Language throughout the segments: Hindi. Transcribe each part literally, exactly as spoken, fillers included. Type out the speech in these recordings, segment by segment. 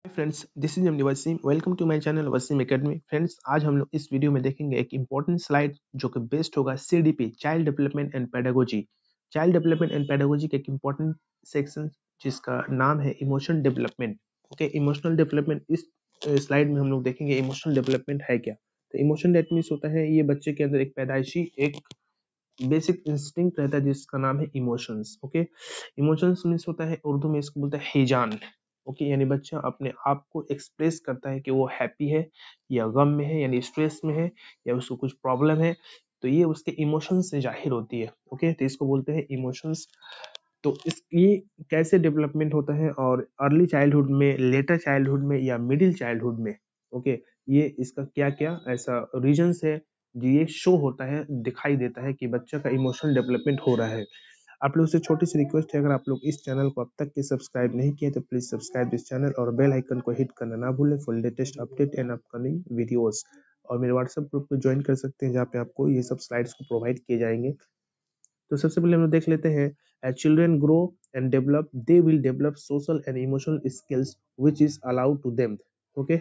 Friends, this is MD Wasim. Welcome to my channel Wasim academy. Friends, आज हम लोग इस वीडियो में देखेंगे एक इंपॉर्टेंट स्लाइड जो कि बेस्ड होगा CDP, child development and pedagogy. Child development and pedagogy का एक इंपॉर्टेंट सेक्शन जिसका नाम है emotion development. Okay, emotional development इस स्लाइड में हम लोग देखेंगे इमोशनल डेवलपमेंट है क्या। तो इमोशन डेट मीन्स होता है ये बच्चे के अंदर एक पैदाइशी एक बेसिक इंस्टिंक्ट रहता है जिसका नाम है इमोशंस। ओके, इमोशंस मीन्स होता है, उर्दू में इसको बोलते हैं हिजान। ओके, यानी बच्चा अपने आप को एक्सप्रेस करता है कि वो हैप्पी है या गम में है, यानी स्ट्रेस में है या उसको कुछ प्रॉब्लम है, तो ये उसके इमोशंस से जाहिर होती है। ओके, तो इसको बोलते हैं इमोशंस। तो इस ये कैसे डेवलपमेंट होता है और अर्ली चाइल्डहुड में, लेटर चाइल्डहुड में या मिडिल चाइल्डहुड में। ओके, ये इसका क्या क्या ऐसा रीजंस है जो ये शो होता है, दिखाई देता है कि बच्चा का इमोशनल डेवलपमेंट हो रहा है। आप लोग से छोटी सी रिक्वेस्ट है, अगर आप लोग इस चैनल को अब तक के सब्सक्राइब नहीं किए तो प्लीज सब्सक्राइब दिस चैनल और बेल आइकन को हिट करना ना भूलें for latest update and upcoming videos. और मेरे व्हाट्सएप ग्रुप को ज्वाइन कर सकते हैं जहाँ पे आपको ये सब स्लाइड्स को प्रोवाइड किए जाएंगे। तो सबसे पहले हम लोग देख लेते हैं, as children grow and develop they will develop social and emotional skills which is allowed to them. Okay,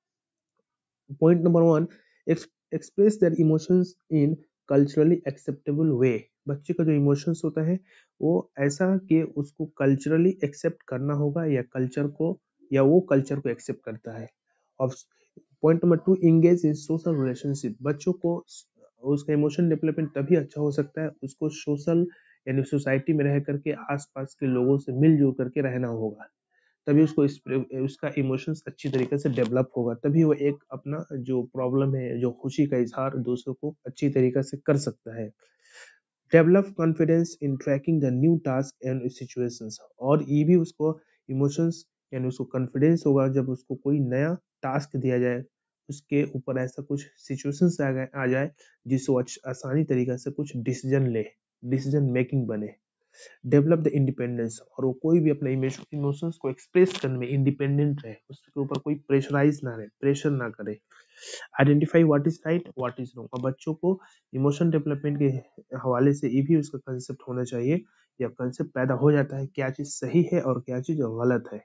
point number one, express their emotions in culturally acceptable way. बच्चे का जो इमोशंस होता है वो ऐसा कि उसको कल्चरली एक्सेप्ट करना होगा या कल्चर को या वो कल्चर को एक्सेप्ट करता है। और point number two, engage in social relationship. बच्चों को उसका इमोशन डेवलपमेंट तभी अच्छा हो सकता है उसको सोशल यानी सोसाइटी में रह करके आसपास के लोगों से मिलजुल करके रहना होगा, तभी उसको इस, उसका इमोशंस अच्छी तरीके से डेवलप होगा, तभी वो एक अपना जो प्रॉब्लम है, जो खुशी का इजहार दूसरों को अच्छी तरीके से कर सकता है। Develop confidence in tracking the new task and situations. और ये भी उसको इमोशंस यानी उसको कॉन्फिडेंस होगा जब उसको कोई नया टास्क दिया जाए, उसके ऊपर ऐसा कुछ सिचुएशंस आ गए आ जाए जिससे वो आसानी तरीके से कुछ डिसीजन ले, डिसीजन मेकिंग बने। डेवलप द इंडिपेंडेंस, और वो कोई भी अपने इमोशंस को एक्सप्रेस करने में इंडिपेंडेंट रहे, उसके ऊपर कोई प्रेशराइज ना रहे, प्रेशर ना करे। Identify what is right what is wrong. और बच्चों को इमोशन डेवलपमेंट के हवाले से ये भी उसका कंसेप्ट होना चाहिए या कंसेप्ट पैदा हो जाता है क्या चीज सही है और क्या चीज गलत है।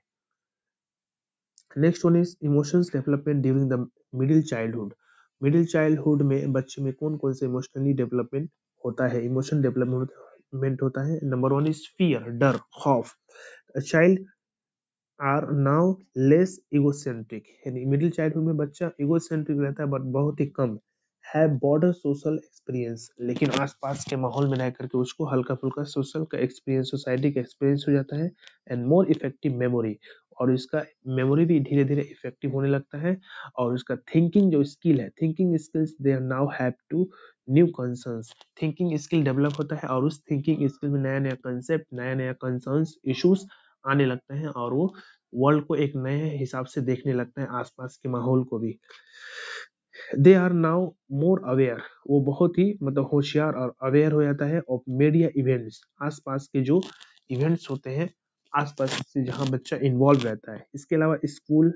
Next one is emotions development during the middle childhood. Middle childhood में बच्चे में कौन कौन से इमोशनली डेवलपमेंट होता है, इमोशन डेवलपमेंट होता है। नंबर वन इज फियर, डर, खौफ। Child are now less egocentric, यानी मिडिल चाइल्डहुड में बच्चा इगोसेंट्रिक रहता है बट बहुत ही कम। है बॉर्डर सोशल एक्सपीरियंस, लेकिन आसपास के माहौल में रह करके उसको हल्का फुल्का सोशल का एक्सपीरियंस, सोसाइटी का एक्सपीरियंस हो जाता है। एंड मोर इफेक्टिव मेमोरी, और इसका मेमोरी भी धीरे धीरे इफेक्टिव होने लगता है। और उसका थिंकिंग जो स्किल है, thinking skills they are now have to new concerns. Thinking skill develop होता है और उस थिंकिंग स्किल में नया नया कंसेप्ट, नया नया कंसर्न्स, इश्यूज आने लगते हैं और वो वर्ल्ड को एक नए हिसाब से देखने लगता है, आसपास के माहौल को भी। They are now more aware, वो बहुत ही मतलब होशियार और अवेयर हो जाता है ऑफ मीडिया इवेंट्स, आसपास के जो इवेंट्स होते हैं आसपास से जहां बच्चा इन्वॉल्व रहता है। इसके अलावा स्कूल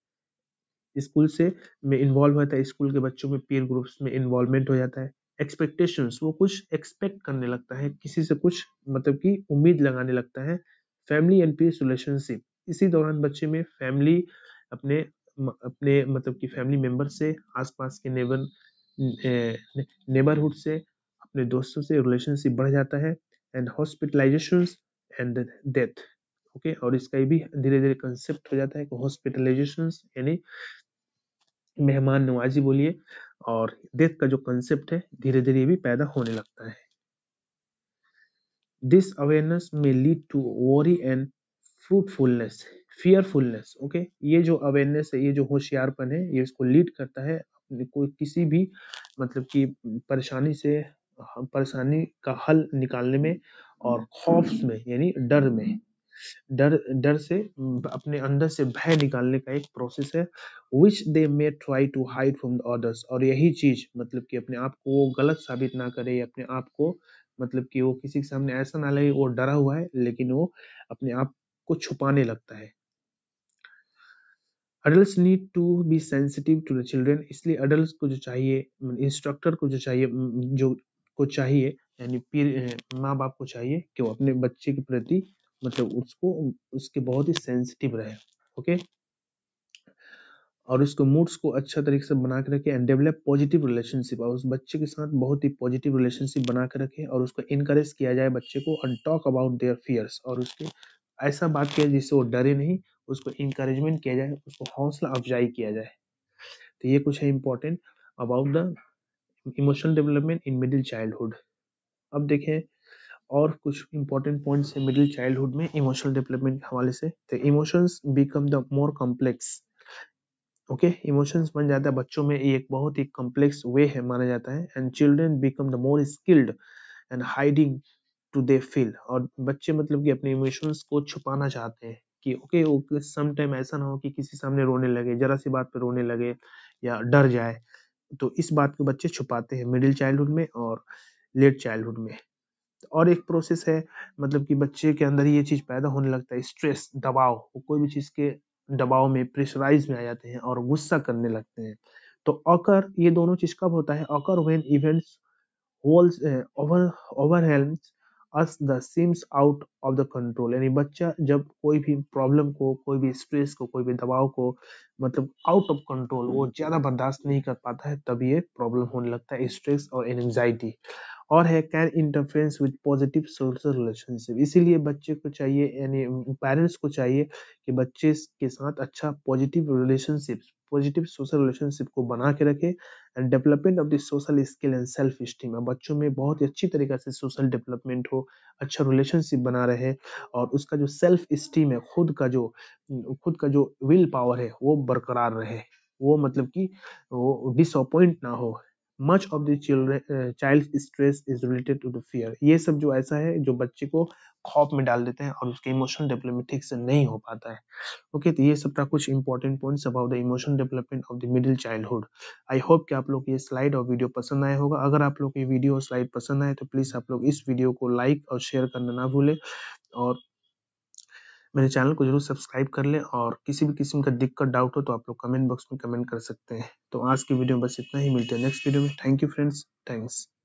स्कूल से में इन्वॉल्व होता है, स्कूल के बच्चों में पीयर ग्रुप्स में इन्वॉल्वमेंट हो जाता है। एक्सपेक्टेशंस, वो कुछ एक्सपेक्ट करने लगता है, किसी से कुछ मतलब कि उम्मीद लगाने लगता है। फैमिली एंड पीस रिलेशनशिप, इसी दौरान बच्चे में फैमिली अपने अपने मतलब कि फैमिली मेंबर से, आसपास के नेबर नेबरहुड से, अपने दोस्तों से रिलेशनशिप बढ़ जाता है। And hospitalisations and death. Okay, और इसका भी धीरे धीरे कंसेप्ट हो जाता है कि हॉस्पिटलाइजेशंस यानी मेहमान नवाजी बोलिए, और डेथ का जो कंसेप्ट है धीरे धीरे भी पैदा होने लगता है। दिस अवेयरनेस में lead to worry and fruitfulness, fearfulness. Okay, ये जो अवेयरनेस है, ये जो होशियारपन है, ये इसको लीड करता है अपने कोई किसी भी मतलब की परेशानी से, परेशानी का हल निकालने में, और खौफ में यानी डर में, डर डर से अपने अंदर से भय निकालने का एक प्रोसेस है। Which they may try to hide from the others, और यही चीज मतलब कि अपने आप को वो गलत साबित ना करे, अपने आप को मतलब कि वो किसी के सामने ऐसा ना लगे वो डरा हुआ है, लेकिन वो अपने आप को छुपाने लगता है। Adult need to be sensitive to the children, इसलिए अडल्ट को जो चाहिए, इंस्ट्रक्टर को जो चाहिए, जो को चाहिए यानी पीर माँ बाप को चाहिए कि वो अपने बच्चे के प्रति मतलब उसको उसके बहुत ही सेंसिटिव रहे। ओके, और उसको मूड्स को अच्छा तरीके से बना के रखे एंड डेवलप पॉजिटिव रिलेशनशिप, और उस बच्चे के साथ बहुत ही पॉजिटिव रिलेशनशिप बना के रखे और उसको इनकरेज किया जाए बच्चे को and talk about their fears, और उसके ऐसा बात किया जिससे वो डरे नहीं, उसको इंकरेजमेंट किया जाए, उसको हौसला अफजाई किया जाए। तो ये कुछ है important about the emotional development in middle childhood. अब देखें और कुछ इंपॉर्टेंट पॉइंट्स है मिडिल चाइल्डहुड में इमोशनल डेवलपमेंट के हवाले से। तो emotions become the more complex. Okay, emotions बन जाता है बच्चों में, ये एक बहुत ही कॉम्प्लेक्स वे है माना जाता है। And children become the more skilled and hiding to they feel, और बच्चे मतलब कि अपने इमोशंस को छुपाना चाहते हैं कि ओके ओके सम टाइम ऐसा ना हो कि किसी सामने रोने लगे, जरा सी बात पे रोने लगे या डर जाए, तो इस बात को बच्चे छुपाते हैं मिडिल चाइल्डहुड में और लेट चाइल्डहुड में। और एक प्रोसेस है मतलब कि बच्चे के अंदर ये चीज पैदा होने लगता है, स्ट्रेस, दबाव, वो कोई भी चीज के दबाव में प्रेशराइज में आ जाते हैं और गुस्सा करने लगते हैं। तो अकर ये दोनों चीज कब होता है? Occur when events holds over overwhelms us the seems out of the control, यानी बच्चा जब कोई भी प्रॉब्लम को, कोई भी स्ट्रेस को, कोई भी दबाव को मतलब आउट ऑफ कंट्रोल वो ज्यादा बर्दाश्त नहीं कर पाता है, तब ये प्रॉब्लम होने लगता है, स्ट्रेस और एंजाइटी। और है can interference with positive social relationship, इसीलिए बच्चे को चाहिए यानी पेरेंट्स को चाहिए कि बच्चे के साथ अच्छा positive relationship, positive social relationship को बना के रखे and development of the social skill and self esteem, बच्चों में बहुत ही अच्छी तरीके से सोशल डेवलपमेंट हो, अच्छा रिलेशनशिप बना रहे और उसका जो सेल्फ स्टीम है, खुद का जो खुद का जो विल पावर है वो बरकरार रहे, वो मतलब कि वो डिसअपॉइंट ना हो। Much of the children child stress is related to the fear, ये सब जो ऐसा है जो बच्चे को खौफ में डाल देते हैं और उसके इमोशनल डेवलपमेंट ठीक से नहीं हो पाता है। ओके, तो ये सब था कुछ important points about the emotional development of the middle childhood. I hope कि आप लोग को ये स्लाइड और वीडियो पसंद आया होगा। अगर आप लोग को ये वीडियो और स्लाइड पसंद आए तो प्लीज आप लोग इस वीडियो को लाइक और शेयर करना ना भूलें, और मेरे चैनल को जरूर सब्सक्राइब कर लें, और किसी भी किस्म का दिक्कत डाउट हो तो आप लोग कमेंट बॉक्स में कमेंट कर सकते हैं। तो आज की वीडियो में बस इतना ही, मिलते हैं नेक्स्ट वीडियो में। Thank you friends, thanks.